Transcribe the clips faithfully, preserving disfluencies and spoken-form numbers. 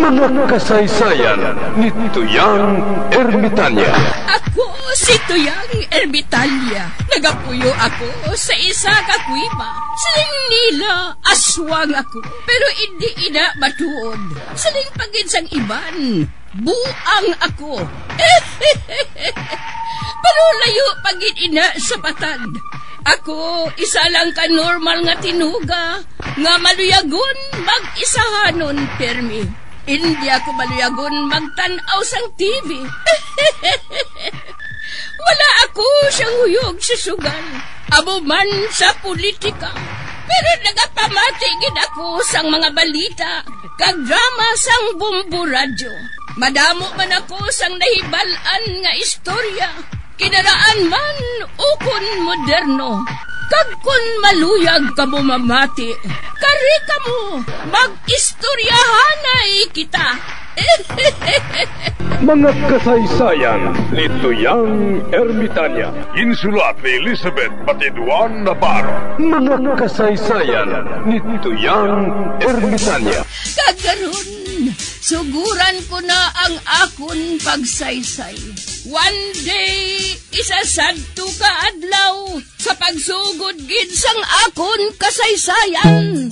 Mga kasaysayan ni Tuyang Ermitanya. Ako si Tuyang Ermitanya. Nagapuyo ako sa isa ka kuiba. Siling nila, aswang ako. Pero hindi ina matuod. Siling paginsang iban, buang ako. Pero layo pagin ina sa patad. Ako, isa lang ka normal nga tinuga, nga maluyagon mag-isahanon, permi. Hindi ako maluyagon magtanaw sang T V. Wala ako siyang huyog sa sugal, abo man sa politika. Pero nagapamatigid ako sang mga balita, kag drama sang Bumbu Radyo. Madamo man ako sang nahibalan nga istorya, kinaraan man ukon moderno. Kag kun maluyag ka mo mamati, kari ka mo, mag-istoryahanay kita. Mga kasaysayan ni Tuyang Ermitanya. Insulat ni Elizabeth Batiduan Navarro. Mga kasaysayan ni Tuyang Ermitanya. Kagaron, suguran ko na ang akon pagsaysay. One day, isasadto ka adlaw sa pagsugod gid sang akon kasaysayan.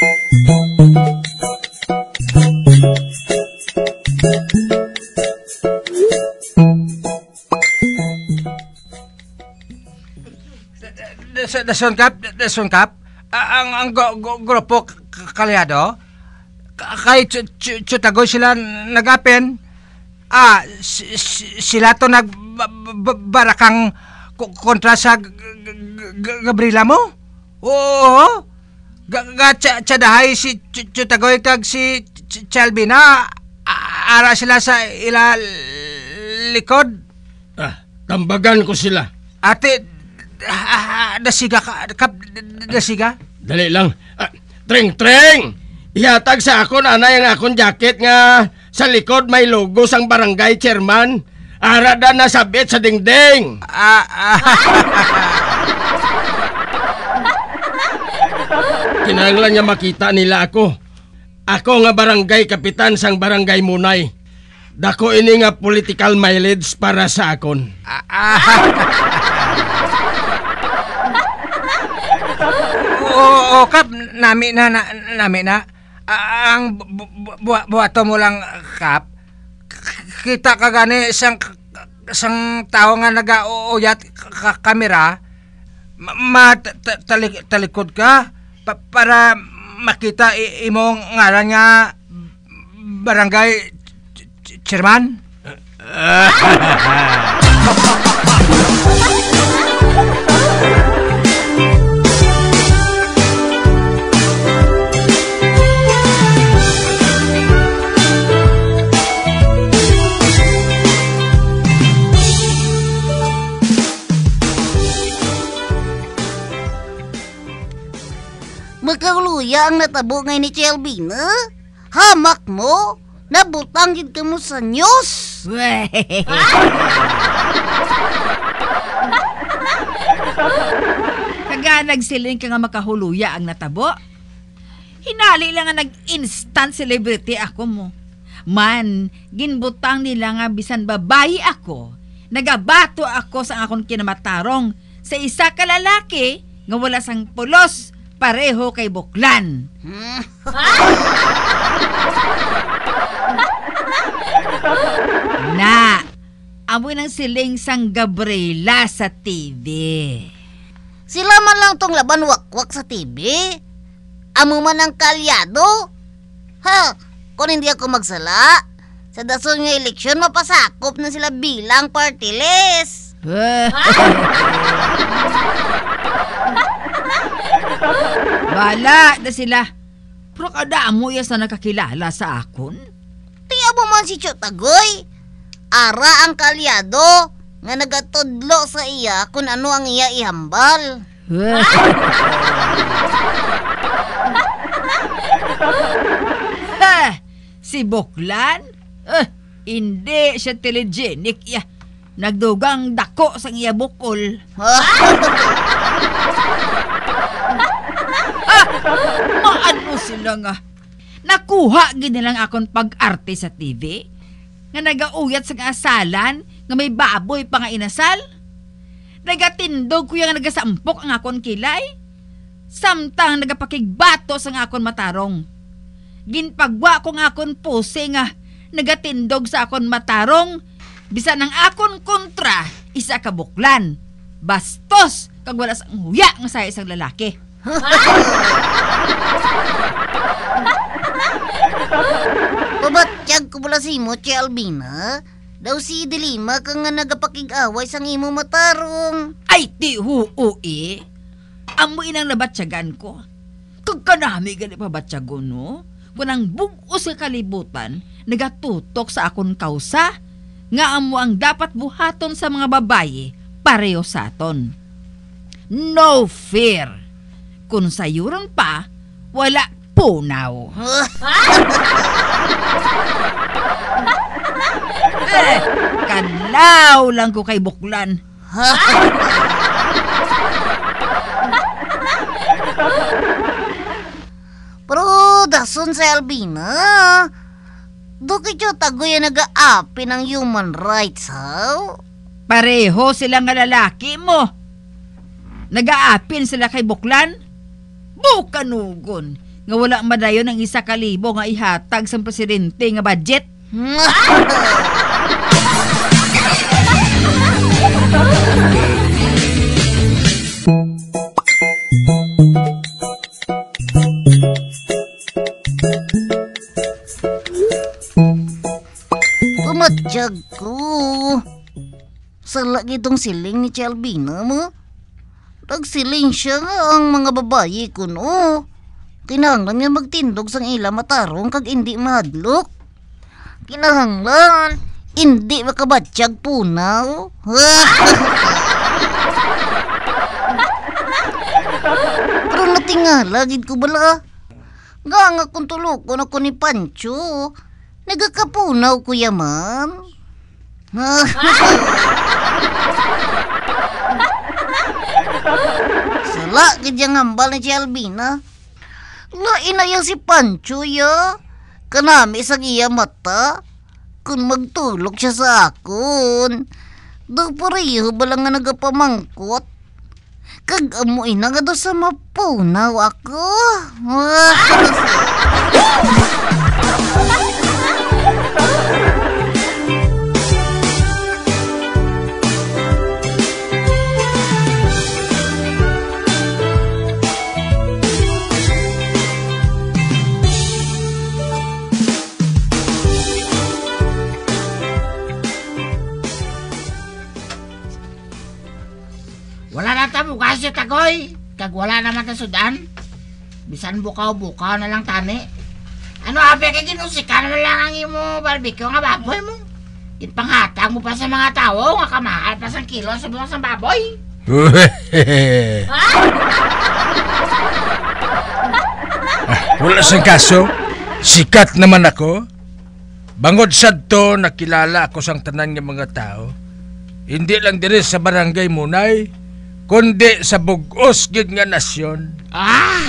Dason kap, dason kap, ang ang grupo kalyado kay Chutagoy sila nagapen. Ah, sila to nagbarakang kontra sa Gabriela mo? Oo. Gachadahay si Chutagoy kag si Chalby na ara sila sa ila likod. Ah, tambagan ko sila. Ate, dasiga ka, kap, dasiga? Dali lang. Ah, treng, treng! Ihatag sa akon, anay ang akon jacket nga sa likod may logo sang barangay chairman. Ara da nasabit sa dingding. Ah, ah. Kinahanglan niya makita nila ako. Ako nga barangay kapitan sang barangay Munay. Dako ini nga political mileage para sa akon. Ah, ah. Oo, kap, nami na, na nami na. Uh, ang bu bu buhato mo lang, kap. Kita ka gani sang sang tao nga nag-uuyat ka kamera, matalikod ka pa para makita imong ngaran nga barangay chairman. Magkauluya ang natabo ngayon ni Chelby na? Hamak mo? Nabutangin ka mo sa news? Kaga nagsiling ka nga makahuluya ang natabo? Hinali lang nga nag-instant celebrity ako mo. Man, ginbutang nila nga bisan babayi ako. Nagabato ako sa akong kinamatarong sa isa ka lalaki nga wala sang pulos. Pareho kay Buklan. Hmm? Na, amoy ng siling sang Gabriela sa T V. Sila man lang tong laban wakwak sa T V. Amo man ang kalyado. Ha, kung hindi ako magsala, sa dason nga eleksyon mapasakop na sila bilang party list. Bala na sila. Pero kada mo yan sa nakakilala sa akon. Tiya mo man si Chutagoy. Ara ang kalyado nga nagatudlo sa iya kung ano ang iya ihambal. Ha, si Buklan? Eh, hindi siya telegenic. Ya. Nagdugang dako sa iya bukol. Ah, maano sila nga. Nakuha gid nilang akon pag-arte sa T V. Nga nagauyat sa asalan nga may baboy pa nga inasal. Nagatindog kuya nga nagasampok ang akon kilay. Samtang nagapakigbato sa nga akon matarong. Ginpagwa ko nga akon pose nga nagatindog sa akon matarong. Bisan ang akon kontra, isa ka buklan. Bastos, kag wala sang huya nga sa isang lalaki. Pabatiyag ko pala si mo, Tia Albina. Daw si Dilima ka nga nagapakig-away sang imo matarong. Ay, ti huo eh. Amo inang nabatsyagan ko. Kag kanami gani pabatsyagon, no? Kunang bugos sa kalibutan, nagatutok sa akon kausa, nga amo ang dapat buhaton sa mga babaye, pareho sa aton. No fear. Kung sayuron pa, wala punaw. Eh, kalaw lang ko kay buklan. Pero dason sa Albina, doon kayo tagoy na nag-aapi ng human rights, ha? Pareho sila nga lalaki mo. Nag-aapin sila kay buklan. Bukanugon. Nga wala madayon ng isa kalibo nga ihatag sa presidente nga budget. Pumatsyag ko. Sala gitong siling ni Tia Albina mo. Nagsiling siya nga ang mga babayi ko, no? Kinahanglan nga magtindog sang ila matarong kag hindi mahadlok. Kinahanglan hindi makabatsyag punaw. Pero natingala gid ko bala. Nga nga kung tulokon ako ni Pancho, nagakapunaw ko yaman. Sala gid yang hambal ni Tia Albina. Lain na yang si Pancho ya. Kanami sa iya mata. Kung magtulog siya sa akon. Do pareho bala nga nagapamangkot. Kag amoy na nga do sa mapunaw ako. Wala na ta bukas si Tagoy. Kag wala naman ta sudan. Bisan bukaw-bukaw na lang tani. Ano abe kay ginusikan na lang ang imo barbecue nga baboy mo. Ipanghatag mo pa sa mga tao nga kamahal pa sang kilo sa buwang sang baboy. Ah, wala sang kaso. Sikat naman ako. Bangod sadto nakilala ako sang tanan nga mga tao. Hindi lang diri sa barangay Munay, kundi sa bugos gid nga nasyon. Ah!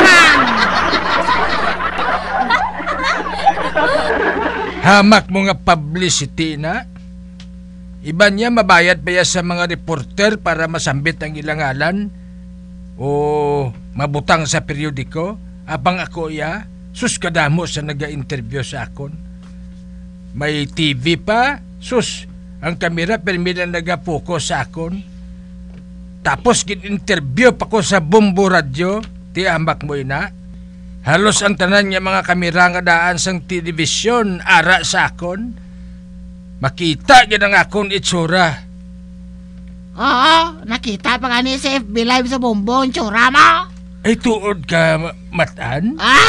Hamak mo nga publicity na. Iba niya mabayad pa ya sa mga reporter para masambit ang ilang ngalan o mabutang sa periodiko. Abang ako ya, sus kadamo sa naga-interview sa akon. May T V pa, sus, ang kamera permila nagapokus sa akon. Tapos gin-interview pa ko sa Bumbo Radio, ti amak mo ina. Halos ang tanan nga mga kamera nga daan sang television ara sa akon. Makita gid ang akon itsura. Oo, nakita pa nga ni sa F B Live sa Bumbo ang tsura mo. Ay tuod ka matan? Ah!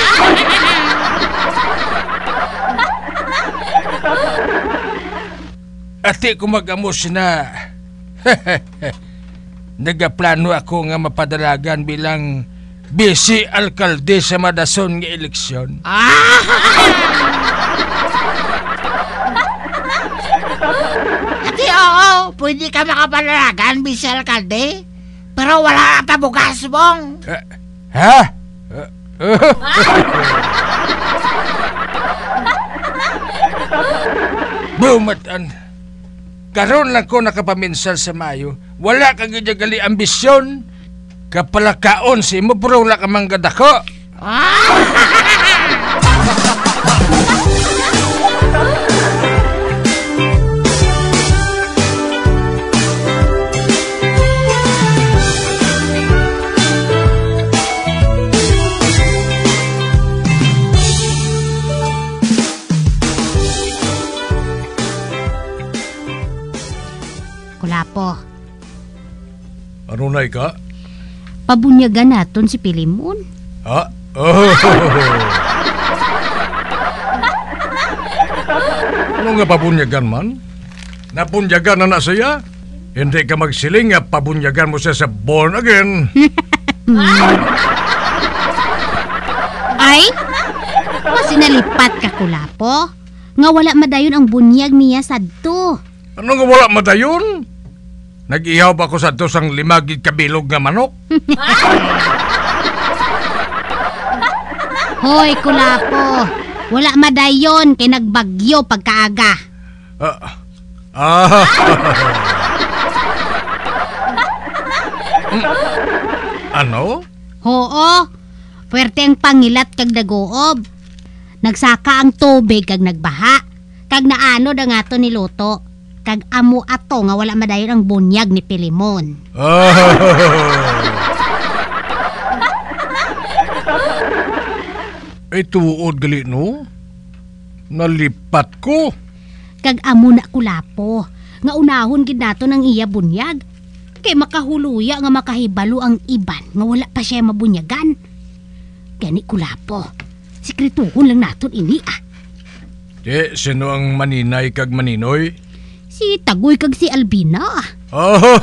Ati ko mag-amos na. Nagaplano ako nga mapadalagan bilang bisi alkalde sa madason nga eleksyon. Ah! Ati oo, pwede ka makapadalagan bisi alkalde, pero wala ka bukas mong. Uh, ha? Uh, Bumatan. Karon lang ko nakapaminsal sa Mayo. Wala kang gijagali ambisyon. Kapalakaon si mo, pero wala ka manggad ako. Kulapo, Ano na ka? pabunyagan naton si Pilimon. Ha? Oh. Ano nga pabunyagan man? Napunyagan na na siya? Hindi ka magsiling nga pabunyagan mo siya sa born again. Ay, mas nalipat ka, Kulapo. Nga wala madayon ang bunyag niya sadto. Ano nga wala madayon? Nag-ihaw ba ko sa dosang limagid kabilog nga manok? Hoy, Kulapo. Wala madayon kay nagbagyo pagkaaga. Ah. Ah. Ano? Oo. Puwerte ang pangilat kag dagoob. Nagsaka ang tubig kag nagbaha. Kag naano da nga to niluto. Kag amo ato nga wala madayon ang bunyag ni Pilimon. Ah. Ay tuod gali no? Nalipat ko. Kag amo na, Kulapo. Nga unahon gid nato ng iya bunyag. Kay makahuluya nga makahibalo ang iban nga wala pa siya mabunyagan. Gani, Kulapo. Sikretuhon lang naton ini ah. Di, sino ang maninay kag maninoy? Si Tagoy kag si Albina. Oh.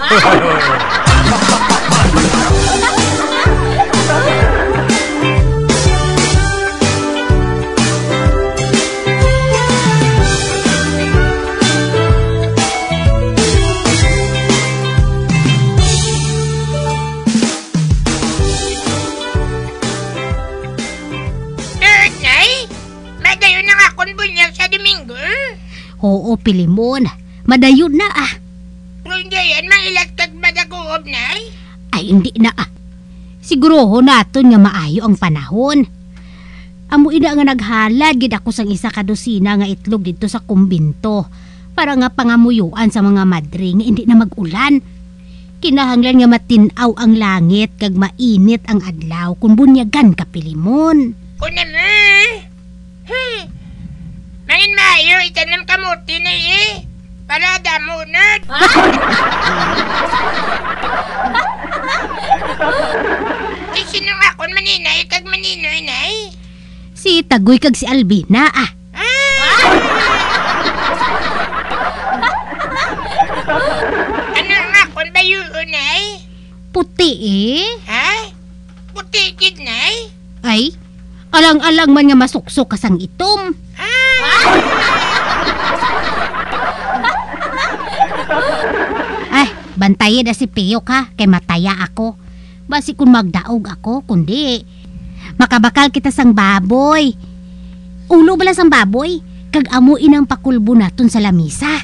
Oo, Pilimon. Madayon na ah. Kung diyan, mailat kag madagoob, nay? Ay, hindi na ah. Siguroho naton nga maayo ang panahon. Amo ina nga naghalad gid ako sang isa ka dosina nga itlog dito sa kumbinto para nga pangamuyuan sa mga madre nga hindi na mag-ulan. Kinahanglan nga matinaw ang langit kag mainit ang adlaw kung bunyagan ka, Pilimon. Kuna mo? Hmm. Mangin maayo, itanam kamuti na eh. Para damunod. Di sino nga kon maninay kag maninoy nay? Si Tagoy kag si Albina ah. Ano nga kon bayuon nay? Puti eh. Ha? Puti gid nay? Ay, alang-alang man nga masuksok kasang itom. Ay, bantayin na si Pio ka, kay mataya ako. Basi kung magdaog ako, kundi makabakal kita sang baboy. Ulo bala sang baboy, kag amuin ang pakulbo naton sa lamisa.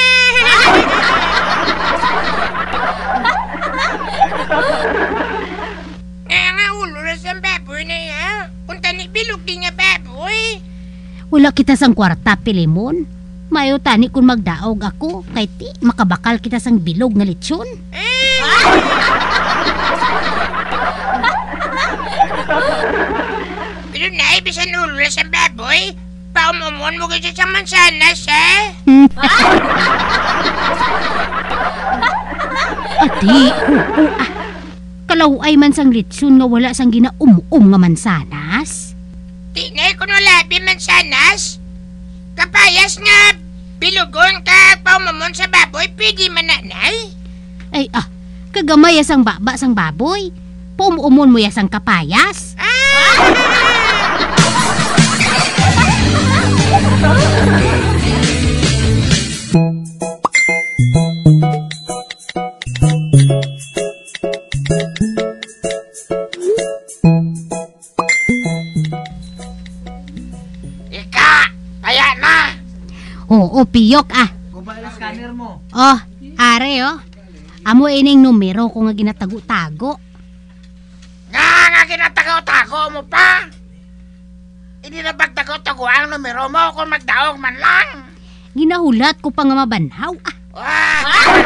Nga nga ulo na sang baboy na ya. Kung tani bilog di nga baboy. Wala kita sang kwarta, Pilimon. Mayo tani kung magdaog ako, kay ti makabakal kita sang bilog nga lechon. Pero nay, bisan ulo na sang baboy, paumumon mo kayo sa mansanas, ha? Ati, oo ah. Kalaway man sang lechon nga wala sang ginaum-um nga mansanas. Di nay, kung wala di mansanas, kapayas nga bilugon ka paumumon sa baboy, pwede man na, nay? Ay ah, kagamay sang baba sang baboy. Pumuumon mo yasang kapayas. Ika, kaya na. Oo, piyok ah. Gubay ang scanner mo. Oh, are oh. Amo ining numero ko nga ginatago-tago. Nga nga ginatago-tago mo pa. Hindi na pagtago-tago ang numero mo kung magdaog man lang. Ginahulat ko pa nga mabanhaw ah. Ah!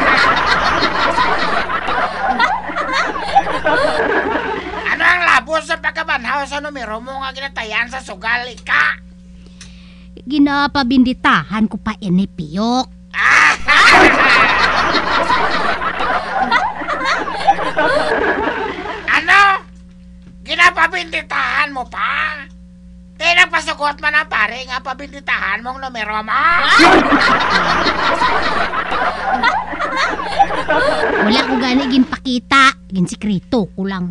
Ano ang labos sa pagkabanhaw sa numero mo nga ginatayan sa sugal ka? Ginapabinditahan ko pa ini piyok. Ano? Ginapabinditahan mo pa? Di nagpasugot man ang pare nga pabinditahan mong numero mo? Wala ko gani ginpakita. Ginsikrito ko lang.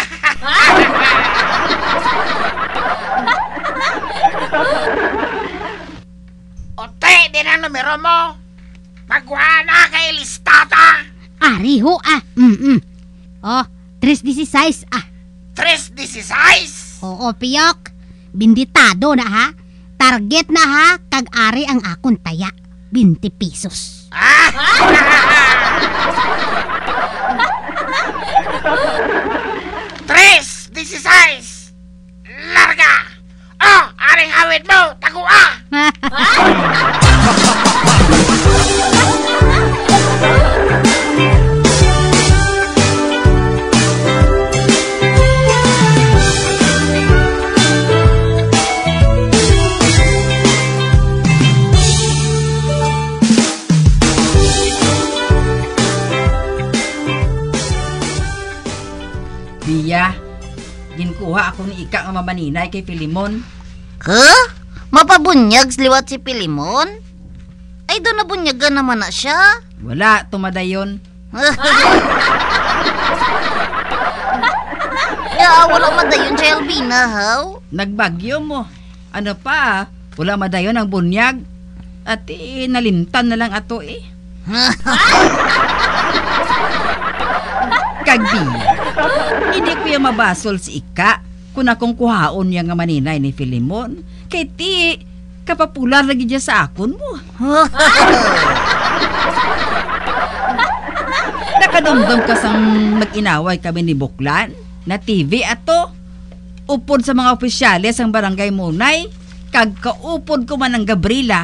Ote, din ang numero mo. Magwana kay listata. Ari ho ah. Mm-mm. Oh, tres dieciséis ah. Tres dieciséis. Oo, piyok. Binditado na ha. Target na ha. Kag-ari ang akong taya. twenty pesos. Tres dieciséis. Larga. Oh, aring hawid mo. Tagua. Biya, ginkuha ako ni Ika nga mamaninay kay Filimon. Huh? Mapabunyag liwat si Pilimon? Ay, doon na bunyagan naman na siya. Wala, tumadayon. Ya, wala madayon si Albina, haw? Nagbagyo mo. Ano pa, wala madayon ang bunyag. At eh, nalimtan na lang ato eh. Kagbiya, hindi ko yung mabasol si Ika kung akong kuhaon niya nga maninay ni Filimon. Kay ti, kapapular lagi dyan sa akon mo. Nakadumdum ka sang mag-inaway kami ni Buklan na T V ato. Upod sa mga opisyales ang barangay Munay, kag kaupod ko man ang Gabriela.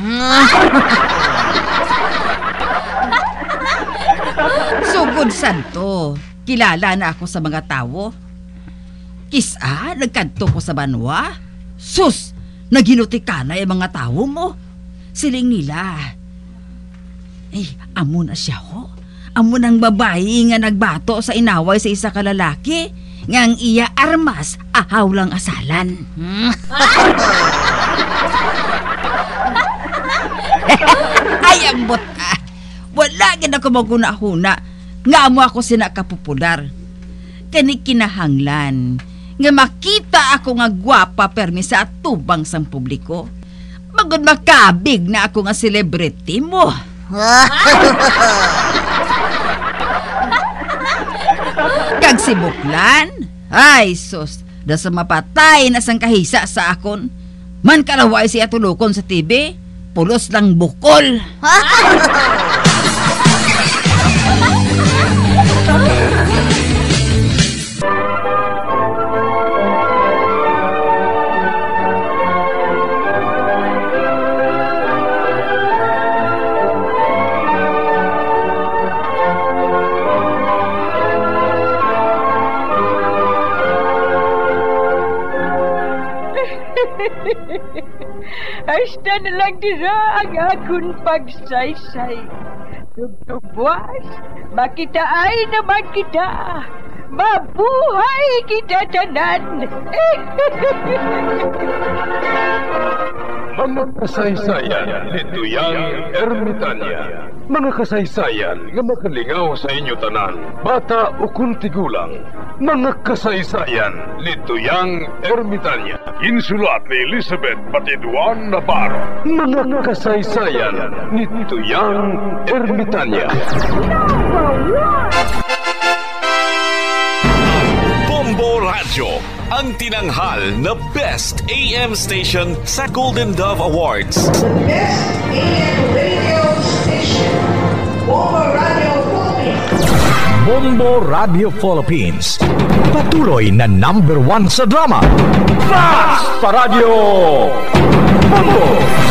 Sugod santo, kilala na ako sa mga tao. Kisa, nagkanto ko sa banwa. Sus, naginuti ka na yung mga tao mo. Siling nila. Eh, amo na siya ho. Amo ng babae nga nagbato sa inaway sa isa ka lalaki. Ngang iya armas, ahaw lang asalan. Ay, ambot ah. Wala gid ako maguna-huna nga amo ako sina kapopular. Kani kinahanglan nga makita ako nga gwapa permi sa atubang sang publiko. Magud makabig na ako nga celebrity mo. Kag si Buklan, ay sus, da sa mapatay na sang kahisa sa akon. Man kalaway siya tulukon sa T V, pulos lang bukol. Hasta na lang dira ang akong pagsaysay. Tugtugwas, makitaan naman kita. Mabuhay kita tanan. Mga kasaysayan ni Tuyang Ermitanya. Mga kasaysayan nga makalingaw sa inyo tanan, bata o kuntigulang. Mga kasaysayan ni Tuyang Ermitanya. Insulat ni Elizabeth Batiduan Navarro. Mga kasaysayan ni Tuyang Ermitanya. Bombo Radio, ang tinanghal na Best A M Station sa Golden Dove Awards. Best A Bombo Radio Philippines. Patuloy na number one sa drama. Fast pa Radio! Bombo!